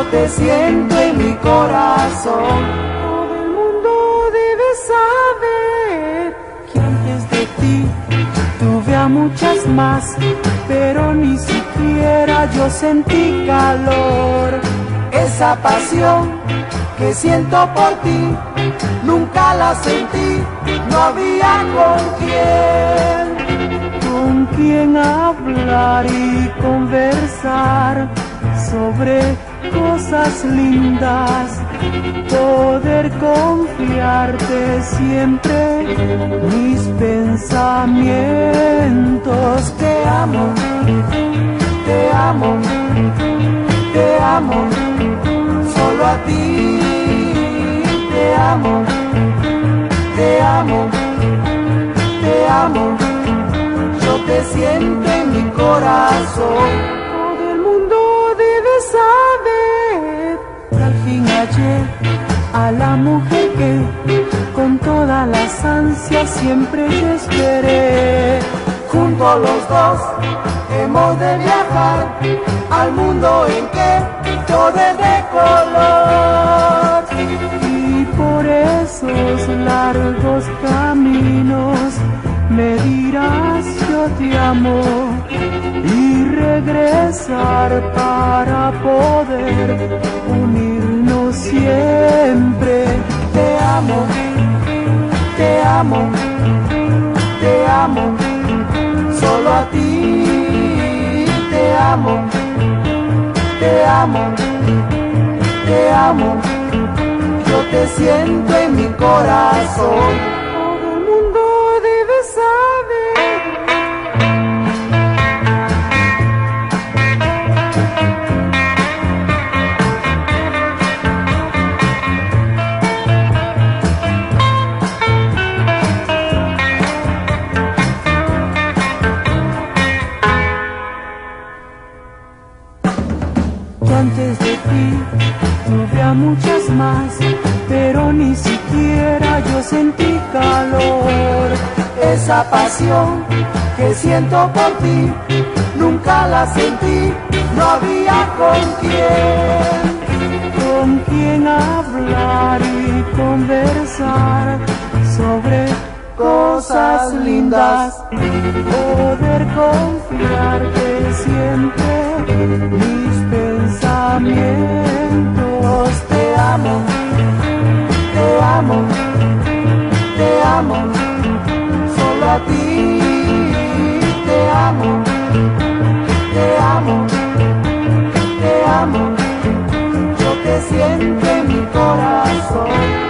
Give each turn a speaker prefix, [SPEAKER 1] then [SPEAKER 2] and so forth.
[SPEAKER 1] te siento en mi corazón. Todo el mundo debe saber que antes de ti tuve a muchas más, pero ni siquiera yo sentí calor. Esa pasión que siento por ti, nunca la sentí, no había con quién hablar y conversar sobre cosas lindas, poder confiarte siempre mis pensamientos. Te amo, te amo, te amo, solo a ti. Te amo, te amo, te amo, yo te siento en mi corazón. Todo el mundo debe saber que al fin hallé a la mujer que con todas las ansias siempre yo esperé. Juntos los dos hemos de viajar al mundo en que todo es de color. Y por esos largos caminos me dirás yo te amo, y regresar para poder unirnos siempre. Te amo, te amo, te amo, solo a ti. Te amo, te amo, te amo, yo te siento en mi corazón. Todo el mundo debe saber. Yo antes de ti tuve a muchas más, pero ni siquiera yo sentí calor. Esa pasión que siento por ti, nunca la sentí, no había con quién hablar y conversar sobre cosas lindas, poder confiarte siempre mis pensamientos. Te amo, te amo, te amo, solo a ti. Te amo, te amo, te amo, yo te siento en mi corazón.